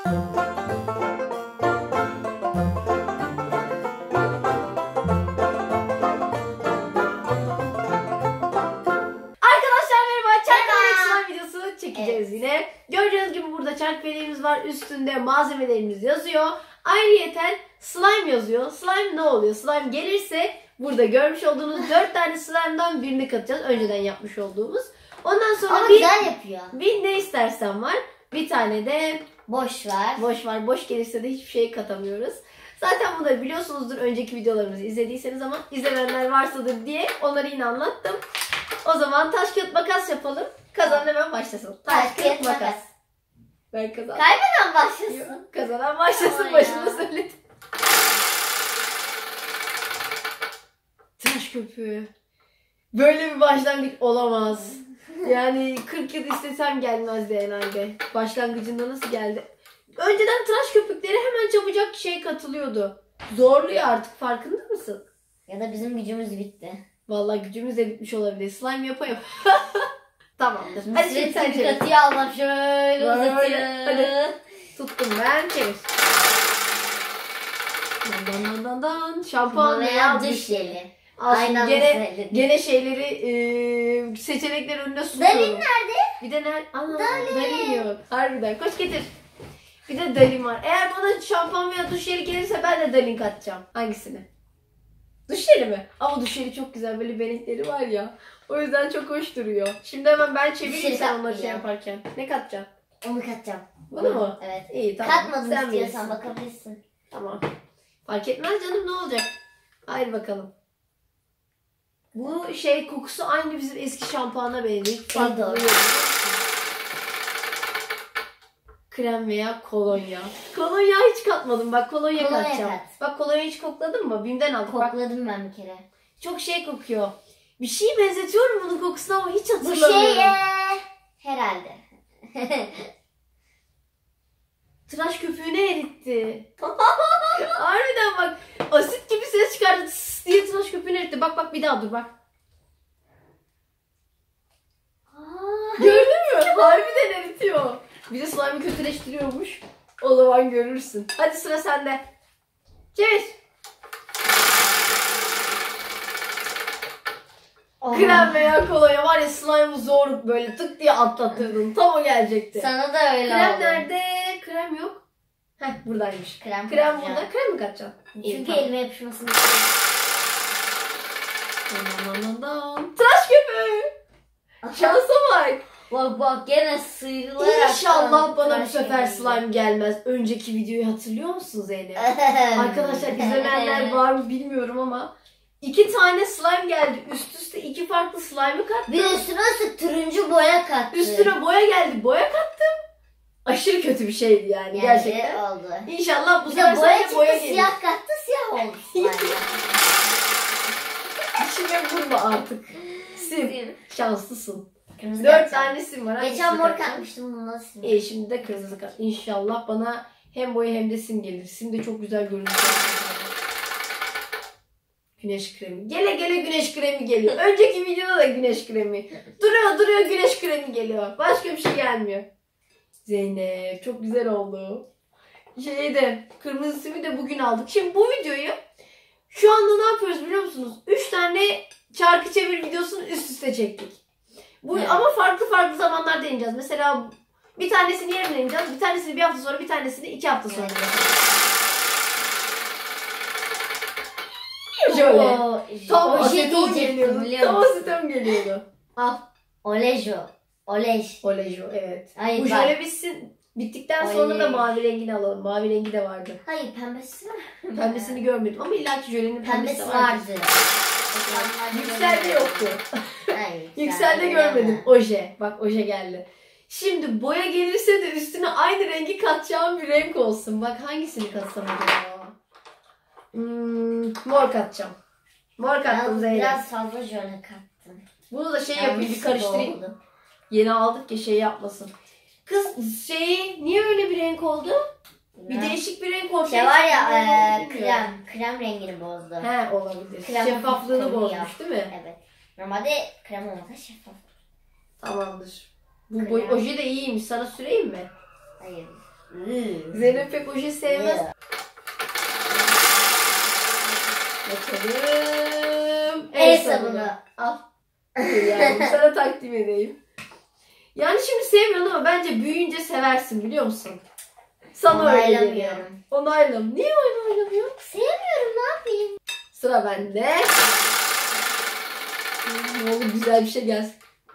Yine. Gördüğünüz gibi burada çark feleğimiz var. Üstünde malzemelerimiz yazıyor. Ayrıyeten slime yazıyor. Slime ne oluyor? Slime gelirse burada görmüş olduğunuz 4 tane slime'dan birini katacağız. Önceden yapmış olduğumuz. Ondan sonra ama güzel yapıyor. Bir ne istersen var. Bir tane de boş var. Boş var. Boş gelirse de hiçbir şey katamıyoruz. Zaten bunları biliyorsunuzdur önceki videolarımızı izlediyseniz ama izlemeyenler varsadır diye onları yine anlattım. O zaman taş kağıt makas yapalım. Kazanan hemen başlasın. Taş kağıt makas. Ben kazandım. Kaybeden başlasın. Kazanan başlasın, başını söyledim. Tıraş köpüğü. Böyle bir başlangıç olamaz. Yani 40 yıl istesem gelmezdi herhalde. Başlangıcında nasıl geldi? Önceden tıraş köpükleri hemen çabucak şey katılıyordu. Zorluyor artık, farkında mısın? Ya da bizim gücümüz bitti. Vallahi gücümüz de bitmiş olabilir. Slime yapayım. Tamamdır. Hadi şimdi sen katıyı alma şöyle uzatayım. Hadi. Tuttum ben, çevir. Dan. Şampuan veya duş jeli. Aynen. Gene şeyleri seçenekler önüne sunuyorum. Dalin nerede? Bir de nerede? Dalin yok. Harbiden. Koş getir. Bir de Dalin var. Eğer bana şampuan veya duş jeli gelirse ben de Dalin katacağım. Hangisini? Duş jeli mi? Ama duş jeli çok güzel. Böyle benekleri var ya. O yüzden çok hoş duruyor. Şimdi hemen ben çevireyim sen onları şey yaparken. Ne katacaksın? Onu katacağım. Bunu mu? Evet. İyi tamam. Katmadım sen istiyorsan bakabilirsin. Tamam. Fark etmez canım, ne olacak? Haydi bakalım. Bu şey kokusu aynı bizim eski şampuana benziyor. Krem veya kolonya. Kolonya hiç katmadım. Bak kolonya katacağım. Bak kolonya hiç kokladın mı? Bim'den aldık. Kokladım ben bir kere. Çok şey kokuyor. Bir şeye benzetiyorum bunun kokusunu ama hiç hatırlamıyorum. Bu şey herhalde. Tıraş köpüğünü eritti. Harbiden bak. Asit gibi ses çıkardı diye tıraş köpüğünü eritti. Bak bir daha dur bak. Gördün mü? Harbiden eritiyor. Bir de slime'ı kötüleştiriyormuş. O zaman görürsün. Hadi sıra sende. Çevir. Krem veya kolonya var ya, slime'ı zor böyle tık diye atlattırdın. Tam o gelecekti. Sana da öyle Krem oldu. nerede? Krem yok. Heh buradaymış. Krem burada. Krem mi katacaksın? Çünkü elime yapışmasın. Tıraş köpüğü. Şansa bak. Bak gene sıyrılarak. İnşallah bana bu sefer slime gelmez. Önceki videoyu hatırlıyor musun Zeynep? Arkadaşlar izlemeyenler var mı bilmiyorum ama 2 tane slime geldi. Üst üste 2 farklı slime'ı kattım. Bir üstüne turuncu boya kattı. Üstüne boya geldi. Boya kattım. Aşırı kötü bir şeydi yani gerçekten. Oldu. İnşallah bu sefer boya gelir. Siyah kattı, siyah oldu. İçime vurma artık. Sim. Şanslısın. Kırmızı 4 tane sim var. Geçen mor katmıştım, bunu nasıl sim? Şimdi de kırmızı kat. İnşallah bana hem boya hem de sim gelir. Sim de çok güzel görünüyor. Güneş kremi. Gele güneş kremi geliyor. Önceki videoda da güneş kremi. Duruyor güneş kremi geliyor. Başka bir şey gelmiyor. Zeynep çok güzel oldu. Kırmızı simi de bugün aldık. Şimdi bu videoyu şu anda ne yapıyoruz biliyor musunuz? 3 tane çarkı çevir videosunu üst üste çektik. Ama farklı zamanlarda deneyeceğiz. Mesela bir tanesini yarın deneyeceğiz. Bir tanesini bir hafta sonra, bir tanesini 2 hafta sonra. Şöyle. Tam aseton geliyordu. Tam aseton geliyordu. Al. Olejo evet. Hayır, bu jöle bitsin. Bittikten sonra da mavi rengini alalım. Mavi rengi de vardı. Hayır, pembesi var. Pembesini görmedim ama illaki jölenin pembesi vardı. Yüksel'de yoktu. Yüksel'de görmedim. Oje. Bak oje geldi. Şimdi boya gelirse de üstüne aynı rengi katacağım bir renk olsun. Bak hangisini katsam acaba? Mor katacağım. Mor kattım Zeynep. Biraz fazla jöle kattım. Bunu da yapayım, bir karıştırayım. Yeni aldık ya yapmasın. Kız niye öyle bir renk oldu? Bir değişik bir renk oldu. Var ya krem rengini bozdu. He olabilir. Şeffaflığını bozmuş değil mi? Evet. Normalde krem olmasa şeffaf. Tamamdır. Bu oje de iyiymiş. Sana süreyim mi? Hayır. Zeynep pek oje sevmez. Bakalım. El sabunu. Al. Yani sana takdim edeyim. Yani şimdi sevmiyorsun ama bence büyüyünce seversin biliyor musun? Sana öyle geliyor. Onaylamıyorum. Onaylam. Niye onaylamıyor? Sevmiyorum, ne yapayım? Sıra bende. Ne olur güzel bir şey gelsin.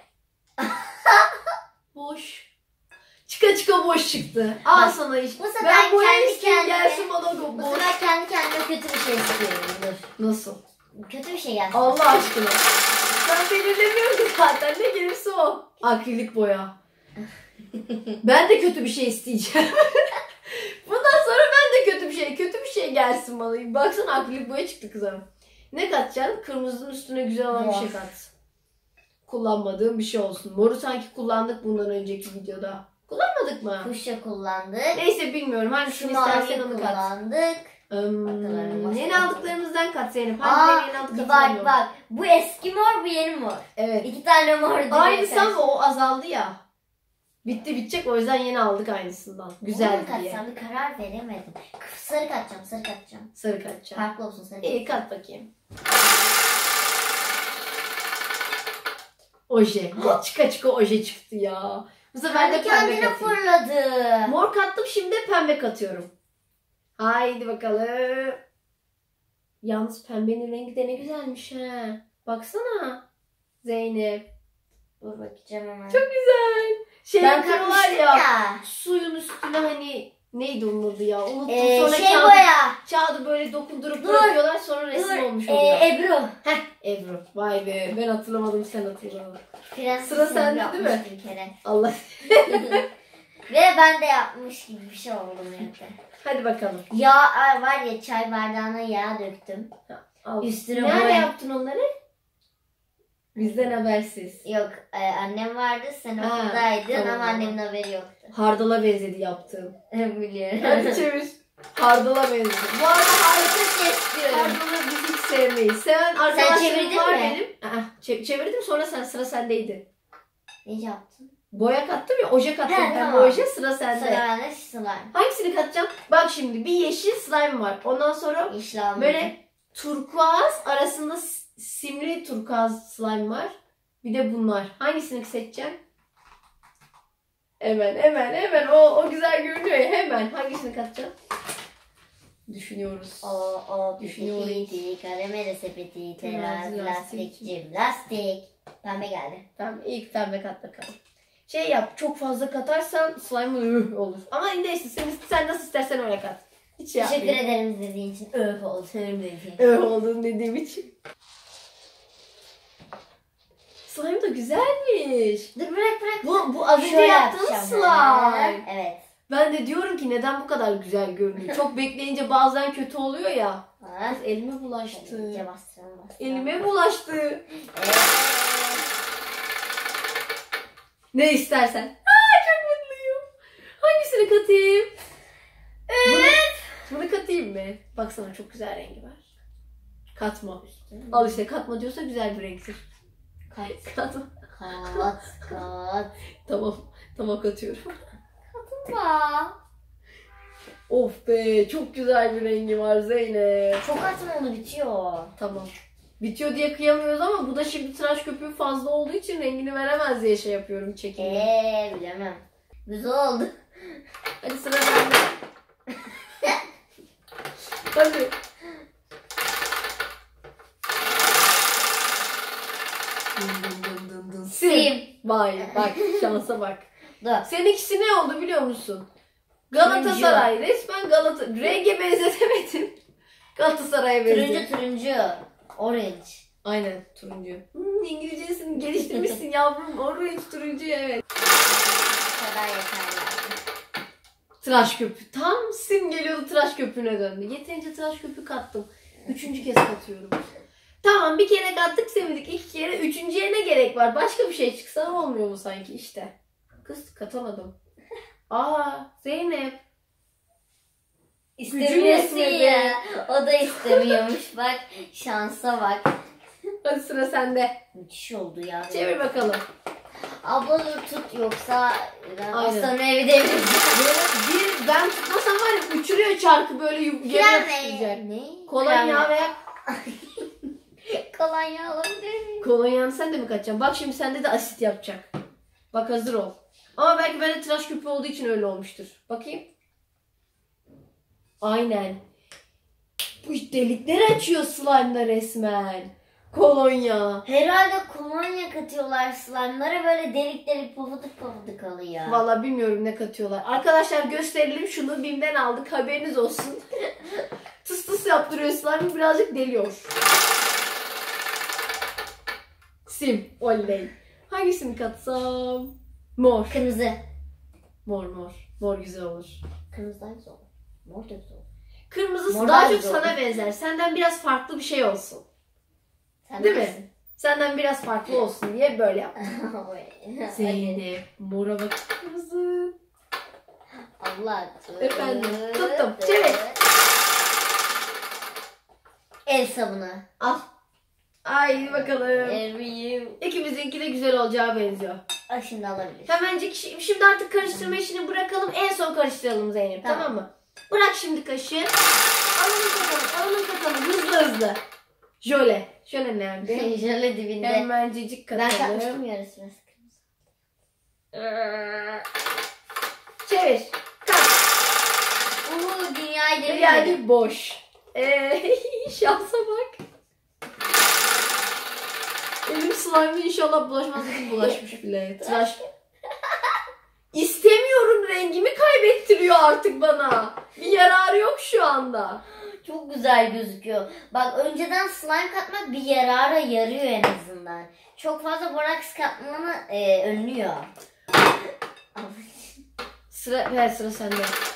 Boş. Çıka çıka boş çıktı. Al Bak, sana iş. bu sefer Ben boya kendi isteyeyim kendime- gelsin bana Bu boş. sefer kendi kendime kötü bir şey istiyorum. Dur. Nasıl? Kötü bir şey gelsin. Allah aşkına. Ben belirlemiyorum ki zaten. Ne gelirse o. Akrilik boya. Ben de kötü bir şey isteyeceğim. Bundan sonra ben de kötü bir şey gelsin bana. Baksana akrilik boya çıktı kızım. Ne katacaksın? Kırmızının üstüne güzel olan bir şey kat. Kullanmadığım bir şey olsun. Moru sanki kullandık bundan önceki videoda. Kullanmadık mı? Kuşa kullandık. Neyse bilmiyorum. Hangisini Şu istersen mavi onu kat. kullandık. Yeni aldıklarımızdan kat Zeynep. Aa, Hangileri yeni aldık hatırlamıyorum. bak. Bu eski mor, bu yeni mor. Evet. 2 tane mor. Aynısı ama o azaldı ya. Bitti bitecek o yüzden yeni aldık aynısından. Güzel diye. katsam bir karar veremedim. Sarı katacağım, sarı katacağım. Sarı katacağım. Farklı olsun sarı. İyi kat bakayım. Oje. Ya, çıka çıka oje çıktı ya. Bu sefer de Kendi pembe kendine katayım. fırladı. Mor kattım şimdi de pembe katıyorum. Haydi bakalım. Yalnız pembenin rengi de ne güzelmiş ha. Baksana. Zeynep. Dur bakacağım hemen. Çok güzel. Şey Ben yapıyorlar katmıştım ya. ya. Suyun üstüne hani neydi onun adı ya? Unuttum. Sonra Şey kağıdı, boya. kağıdı böyle dokundurup Dur. bırakıyorlar sonra resim olmuş oluyor. Ebru. Heh Ebru. Vay be ben hatırlamadım sen hatırlamadın. Prenses Sıra sende Ebru değil mi? yapmıştı bir kere. Allah. Ve ben de yapmış gibi bir şey oldu evde. Hadi bakalım. Yağ var ya, çay bardağına yağ döktüm. Al. Üstüne Nerede boya. yaptın onları? Bizden habersiz. Yok, annem vardı, sen Ha, okuldaydın tamam, ama annemin haberi yoktu. Hardala benzedi yaptığım. Biliyorum. Hadi çevir. Hardala benzedi. Bu arada harika ses diyorum. Hardalı biz hiç sevmeyiz. Seven çevirdin arkadaşlarım var mi? benim. Çevirdim sonra sıra sendeydi. Ne yaptın? Boya kattım ya oje kattım. He, Hem tamam. oje sıra sende. Sıra bende, slime. Hangisini katacağım? Bak şimdi bir yeşil slime var. Ondan sonra İşlem. böyle turkuaz arasında simli turkuaz slime var. Bir de bunlar. Hangisini seçeceğim? Hemen. O güzel görünüyor ya. Hemen. Hangisini katacağım? Düşünüyoruz. O Düşünüyorum. piti, karamele sepeti, Terazi, terazi, lastik. lastik, cimnastik. Pembe geldi. Tamam ilk pembe kat bakalım. Şey yap çok fazla katarsan slime olur. Ama neyse sen nasıl istersen öyle kat. Hiç şey Teşekkür yapmayayım. ederim dediğin için. Öf oldu. Senin dediğin. Öyle olduğunu dediğim için. Slime da güzelmiş. Dur bırak. Bu az önce Şöyle yaptığımız yapacağım. slime. Evet. Ben de diyorum ki neden bu kadar güzel görünüyor. Çok bekleyince bazen kötü oluyor ya. Ha. Kız elime bulaştı. İyice bastıralım. Elime bulaştı. Evet. Ne istersen. Aa çok mutluyum. Hangisini katayım? Bunu katayım mı? Baksana çok güzel rengi var. Katma. Al işte katma diyorsa güzel bir renktir. Katma. Kat. Tamam katıyorum. Katma. Of be çok güzel bir rengi var Zeynep. Çok atma, onu bitiyor. Tamam. Bitiyor diye kıyamıyoruz ama bu da şimdi tıraş köpüğü fazla olduğu için rengini veremez diye şey yapıyorum çekimde. Bilemem. Güzel oldu. Hadi sıra bende. Hadi. Sim. Vay bak şansa bak. Dur. Seninkisi ne oldu biliyor musun? Galatasaray. Resmen Renge benzetemedim. Galatasaray'a benzedim. Turuncu. Orange. Aynen turuncu. İngilizcesini geliştirmişsin yavrum. Orange turuncu evet. Bu kadar yeterli. Tıraş köpüğü. Tam sim geliyordu tıraş köpüğüne döndü. Yeterince tıraş köpüğü kattım. 3. kez katıyorum. Tamam bir kere kattık sevdik. 2 kere. 3.'ye ne gerek var? Başka bir şey çıksa olmuyor mu sanki işte. Kız katamadım. Aa Zeynep. İstemiyorsun yetmedi. ya. O da istemiyormuş. Bak şansa bak. Hadi sıra sende. Müthiş oldu ya. Çevir bakalım. Abla dur tut yoksa ben Aynen. aslanın evi devireceğim. Böyle ben tutmasam var ya uçuruyor çarkı böyle yere tutacak. Ne? Kolonya veya Kolonya olabilir mi? kolonyanı sen de mi kaçacaksın? Bak şimdi sende de asit yapacak. Bak hazır ol. Ama belki bende tıraş köpüğü olduğu için öyle olmuştur. Bakayım. Aynen. Bu delikler açıyor slime'da resmen. Kolonya. Herhalde kolonya katıyorlar slime'lara, böyle delik delik pofuduk pofuduk alıyor. Vallahi bilmiyorum ne katıyorlar. Arkadaşlar gösterelim şunu. BİM'den aldık. Haberiniz olsun. Tıs tıs yaptırıyor slime. Birazcık deliyor. Sim. Oley. Hangisini katsam? Mor. Kırmızı. Mor mor. Mor güzel olur. Kırmızı daha güzel olur. Mor da güzel olur. Kırmızısı Mor daha daha çok güzel sana olur. benzer. Senden biraz farklı bir şey olsun. Sen Değil mi? bilirsin. Senden biraz farklı olsun diye böyle yaptım. Hadi. Zeynep. Mora bak. Kırmızı. Allah. Efendim, tuttum. Çevir. El sabunu. Al. Ay bakalım. Eviyim. İkimizinki de güzel olacağı benziyor. Şimdi alabilir. Hemencik şimdi artık karıştırma işini bırakalım. En son karıştıralım Zeynep. Tamam, Tamam. mı? Bırak şimdi kaşığı. Alalım katalım. Hızlı hızlı. Jöle. Jöle nerede? Şöyle dibinde. Hemencik Ben katalım. katmıştım yarısını. Çevir. Kat. Dünyayı Ve devirdim. geldi boş. Şansa bak. Elim slime'ı inşallah bulaşmaz dedim, bulaşmış bile. Tıraş. İstemiyorum, rengimi kaybettiriyor artık bana. Bir yararı yok şu anda. Çok güzel gözüküyor. Bak önceden slime katmak bir yarara yarıyor en azından. Çok fazla boraks katmanı önlüyor. Sıra sende.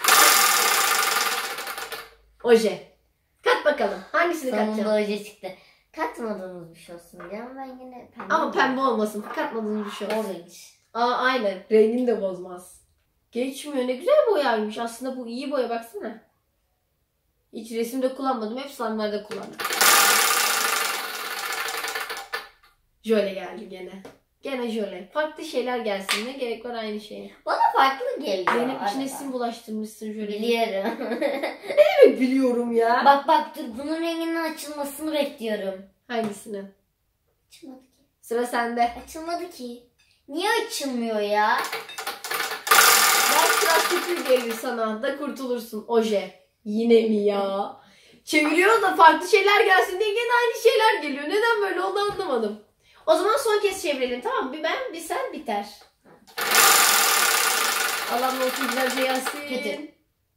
Oje. Kat bakalım. Hangisini Sonunda katacaksın? oje çıktı. Katmadığımız bir şey olsun diye ama ben yine pembe. Ama pembe olmasın. Katmadığın bir şey olsun. Orange. Aa aynen. Rengini de bozmaz. Geçmiyor. Ne güzel boyaymış. Aslında bu iyi boya, baksana. Hiç resimde kullanmadım. Hep slime'larda kullandım. Jöle geldi gene. Gene jöle. Farklı şeyler gelsin. Ne gerek var aynı şeye. Bana farklı geliyor. Benim içine arada. sim bulaştırmışsın jöle. Biliyorum. Evet biliyorum ya. bak dur, bunun renginin açılmasını bekliyorum. Hangisini? Açılmadı ki. Sıra sende. Açılmadı ki. Niye açılmıyor ya? Belki biraz kötü gelir sana da kurtulursun. Oje. Yine mi ya? Çeviriyor da farklı şeyler gelsin diye gene aynı şeyler geliyor. Neden böyle oldu anlamadım. O zaman son kez çevirelim, tamam mı? Bir ben bir sen biter. Allah'ım olsun güzel şey gelsin. Kötü.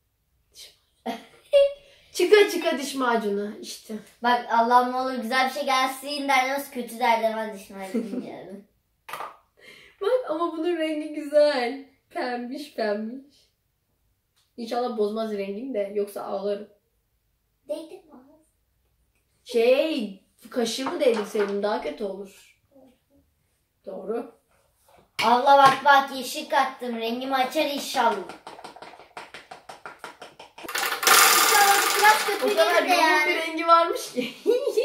çıka diş macunu işte. Bak Allah'ım ne olur güzel bir şey gelsin derlemez, kötü der demez dişim yani. Bak ama bunun rengi güzel. Pembiş. İnşallah bozmaz rengini de, yoksa ağlarım. Değdi mi? Kaşığımı değdirseydim daha kötü olur. Doğru. Allah bak yeşil kattım, rengimi açar inşallah. Biraz O köpüğü kadar gelir de yoğun yani. bir rengi varmış ki.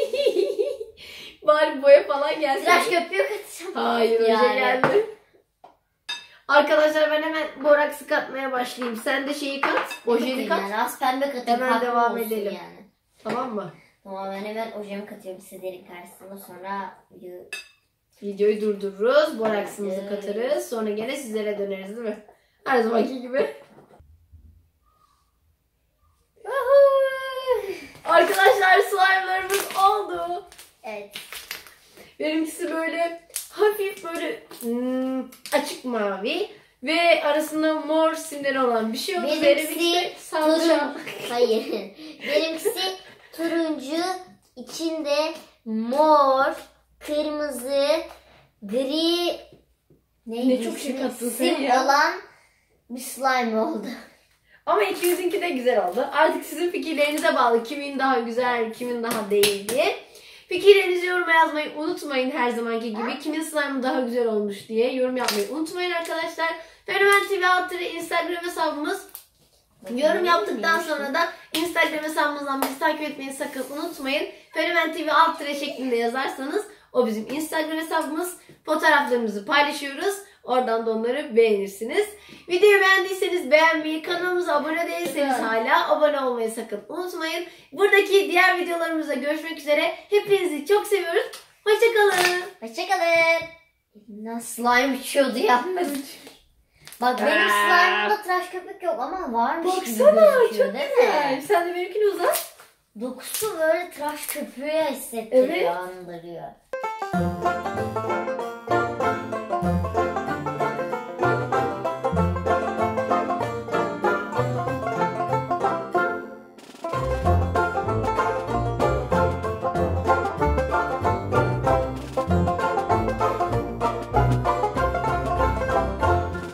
Bari boya falan gelsin. Tıraş köpüğü katacağım. Hayır, Yani. önce geldi. Arkadaşlar ben hemen boraksı katmaya başlayayım. Sen de şeyi kat. Ojeni kat. Yani az pembe katayım. Hemen farklı devam olsun edelim. Yani. Tamam mı? Tamam, ben hemen ojemi katıyorum sizlerin karşısında, sonra Videoyu durdururuz. Boraksımızı Evet. katarız. Sonra gene sizlere döneriz değil mi? Her zamanki gibi. Arkadaşlar slime'larımız oldu. evet. Benimkisi böyle hafif böyle açık mavi ve arasında mor simleri olan bir şey oldu. Benimkisi salça. Hayır. Benimkisi turuncu, içinde mor, kırmızı, gri, Ne çok şey kattın sen sim ya. olan bir slime oldu. Ama ikimizinki de güzel oldu. Artık sizin fikirlerinize bağlı. Kimin daha güzel, kimin daha değil diye. Fikirlerinizi yoruma yazmayı unutmayın her zamanki gibi. Kimin slime'ı daha güzel olmuş diye yorum yapmayı unutmayın arkadaşlar. Fenomen TV altı Instagram hesabımız. Yorum yaptıktan sonra da Instagram hesabımızdan bizi takip etmeyi sakın unutmayın. Fenomen TV alt şeklinde yazarsanız o bizim Instagram hesabımız. Fotoğraflarımızı paylaşıyoruz. Oradan da onları beğenirsiniz. Videoyu beğendiyseniz beğenmeyi, kanalımıza abone değilseniz hala abone olmayı sakın unutmayın. Buradaki diğer videolarımızda görüşmek üzere. Hepinizi çok seviyoruz. Hoşçakalın. Hoşçakalın. Elimden slime uçuyordu yalnız. Bak benim slime'ımda tıraş köpük yok ama varmış gibi Baksana gözüküyor çok değil güzel. mi? Sen de benimkini uzat. Dokusu böyle tıraş köpüğü hissettiriyor, Evet. andırıyor.